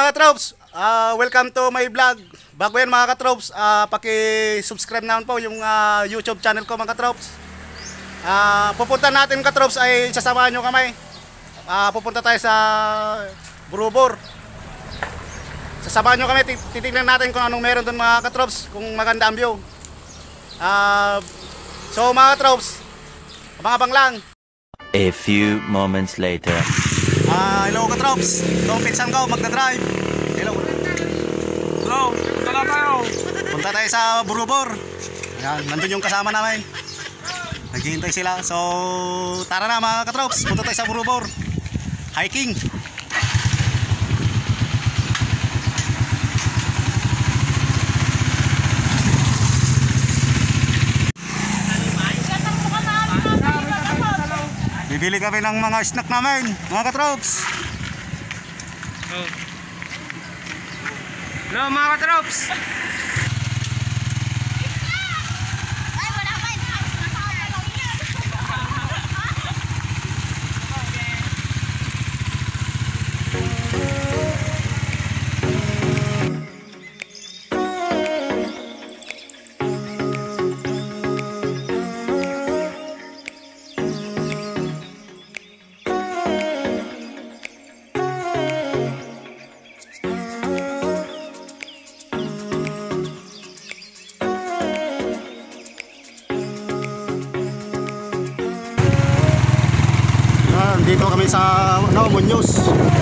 mga katrops, welcome to my vlog. Bago yan mga katrops, paki-subscribe naman po yung YouTube channel ko mga katrops. Pupunta natin mga katrops ay sasamahan nyo kami. Pupunta tayo sa Burubur. Sasamahan nyo kami, titignan natin kung anong meron doon mga katrops, kung maganda ang view. So mga katrops, abang-abang lang. A few moments later. Hello katrops, itong pinsan ko magdadrive. Hello. Hello, punta na tayo. Punta tayo sa Burubur. Ayan, nandun yung kasama namin. Naghihintay sila. So tara na mga katrops, punta tayo sa Burubur. Hiking. Bibili kami ng mga snack namin, mga katrops. Hello mga katrops. Dito kami sa Muñoz.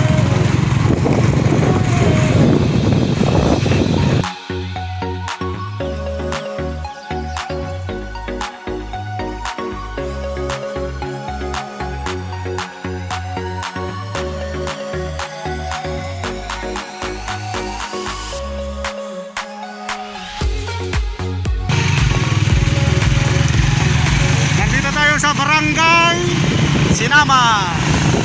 Nandito tayo sa Barangay Sinamar.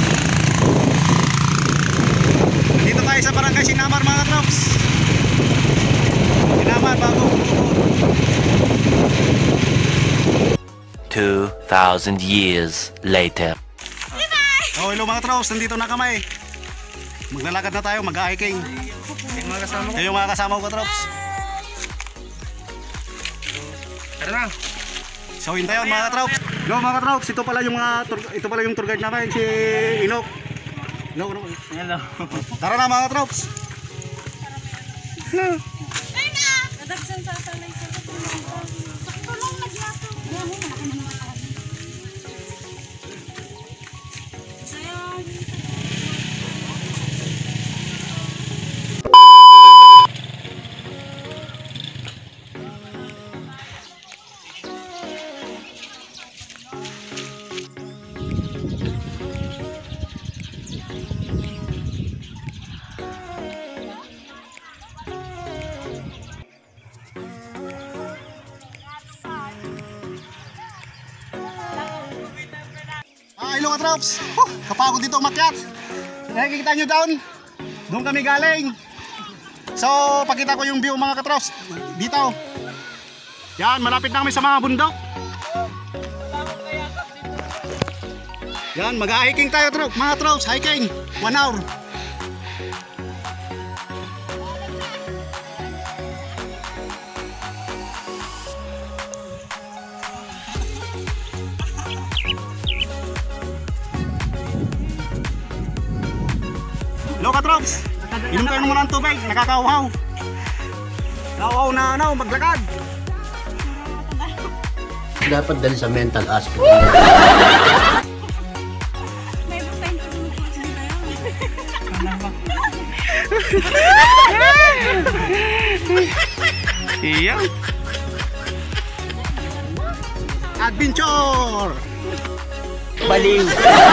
Dito tayo sa Barangay Sinamar mga katrops. Sinamar bago. 2,000 years later. Oh, hello mga katrops, nandito na kami. Maglalakad na tayo, mag-hiking. Yung mga kasama ko katrops. Tara na. So hintayon mga katrops. Hello mga katrops, ito pala yung tour guide namin, si Inok. Hello. Tara na mga katrops. Hello. Hello katrops, kapagod dito umakyat. Nakikita nyo down, doon kami galing. So pakita ko yung view mga katrops dito. Yan, malapit na kami sa mga bundok. Yan, mag-hiking tayo mga katrops, hiking 1 hour. Hello katrops, inom kayo muna ng tubig, nakakauhaw. Nauhaw na maglakad. Dapat dali sa mental aspect. Iya. Adventure. Baliw.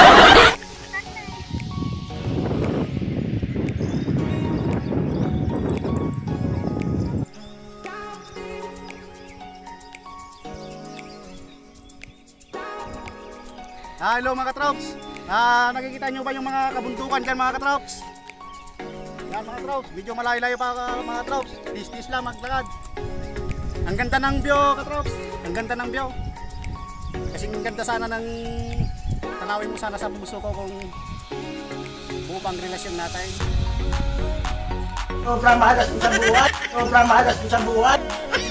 Hello mga katrops. Nakikita nyo ba yung mga kabuntukan dyan mga katrops? Yan mga katrops, medyo malayo-layo pa mga katrops. Tis-tis lang maglakad. Ang ganda ng view katrops. Ang ganda ng view. Kasi ang ganda sana ng tanawin mo sana sa puso ko kung buo pang relasyon natin. Sobrang malas ko sa buhay. Sobrang malas ko sa buhay.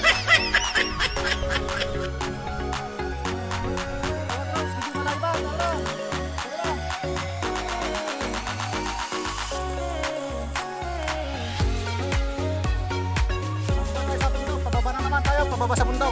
Pababa na naman tayo, pababa sa bundok.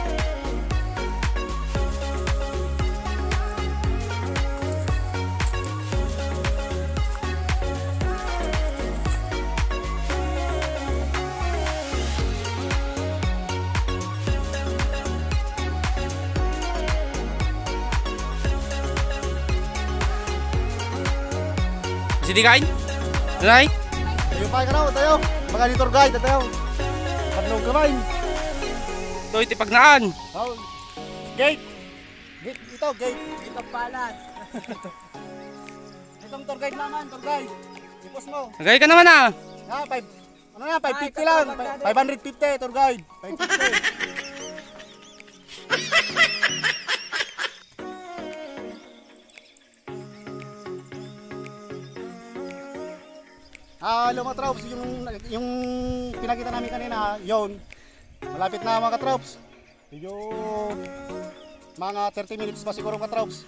Sini kain? Nay? Tayo pa ka raw, tayo. Mga ni tour guide, tayo. Panlong kamay. Ito itipagnaan. Oh. Gate. Gate ito, gate. Gate of Palace. Itong tour guide naman, tour guide. Ipos mo. Nagay ka naman ah. Ah, 5. Ano na, 550 lang. 550 tour guide. 550. Hello mga troops, yung pinakita namin kanina, yon. Malapit na mga troops. Medyo mga 30 minutes pa siguro mga troops.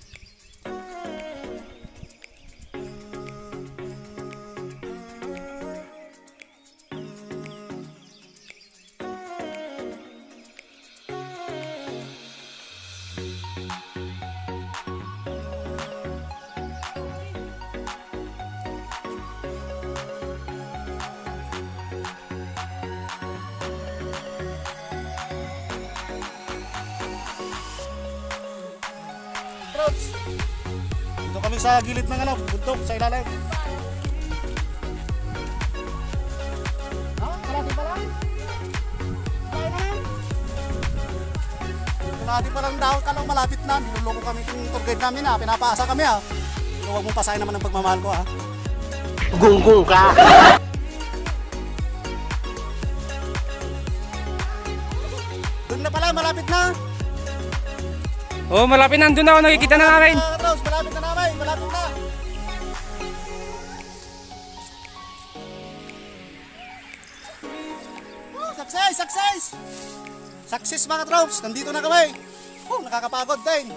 Troops. Dito kami sa gilid ng bundok sa ilalim. Malapit pa lang. Malapit pa lang daw, kalong malapit na. Niloloko kami yung tour guide namin ha. Pinapaasa kami ha. Pero huwag mong pasahin naman ang pagmamahal ko ha. Gunggong ka. Doon na pala, malapit na. Oh, malapit na. Doon ako nakikita na namin. Troops, malapit na namin, malapit na. Success, success! Success mga troops, nandito na kami. Nakakapagod din.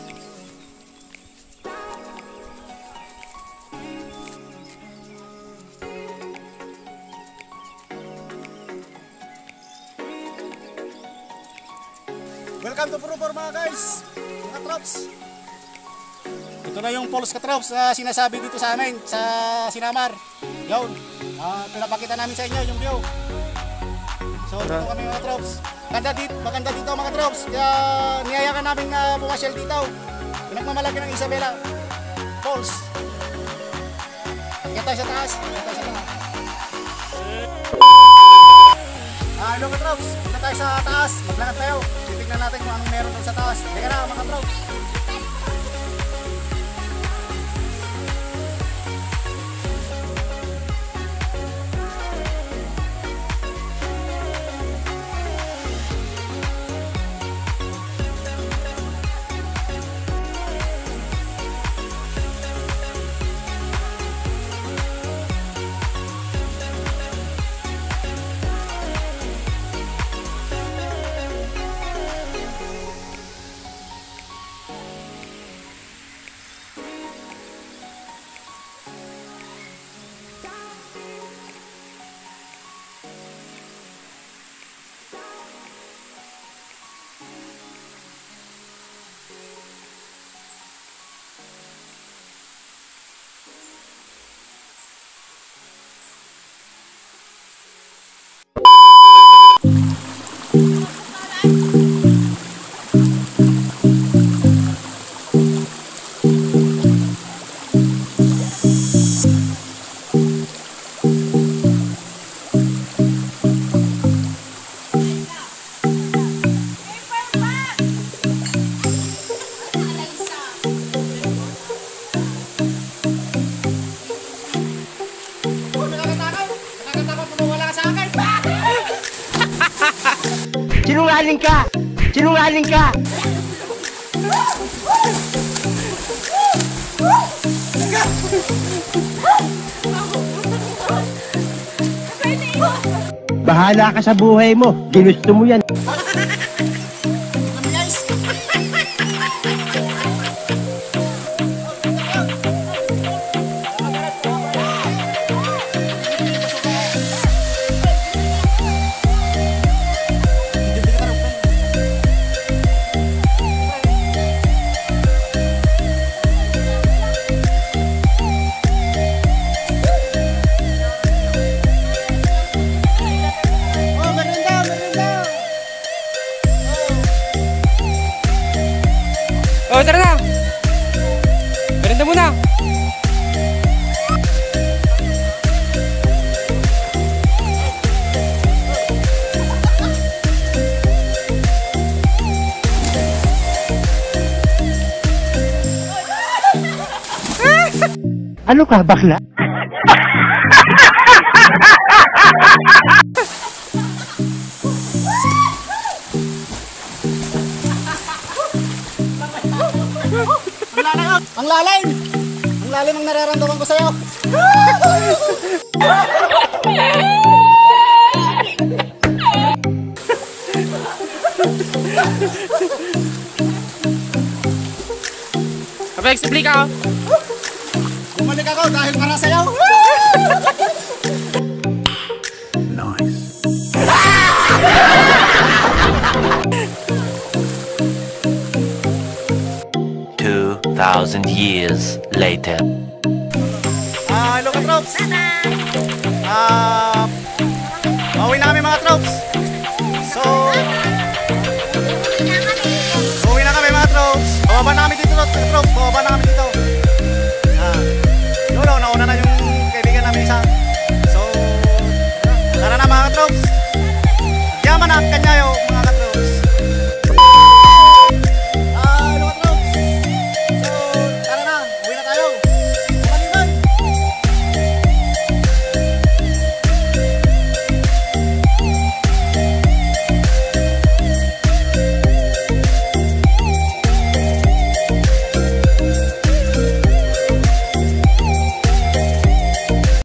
Welcome to Purupur mga guys, mga troops. Ito na yung falls ka-troops na sinasabi dito sa amin, sa Sinamar. Yun, pinapakita namin sa inyo yung view. So dito kami mga troops. Maganda dito mga troops. Kaya niyayakan namin na pumasyal dito. Pinagmamalaki ng Isabela Falls. Kita sa taas. Kita sa taas. Hello mga troops. Punta tayo sa taas. Maglakad tayo. Titignan natin kung anong meron doon sa taas. Teka na mga troops. Sinungaling ka! Sinungaling ka! Bahala ka sa buhay mo. Ginusto mo yan. Guys. Oh, merinda, merinda. Oh, tara na. Merinda muna. Ano ka, bakla? Ang lalim! Ang lalim! Ang lalim ang nararamdaman ko sa'yo! Explain ka, oh. Bumalik ako dahil para sa'yo! 2,000 years later. Hello ka, Trops! Pauwi na kami mga Trops!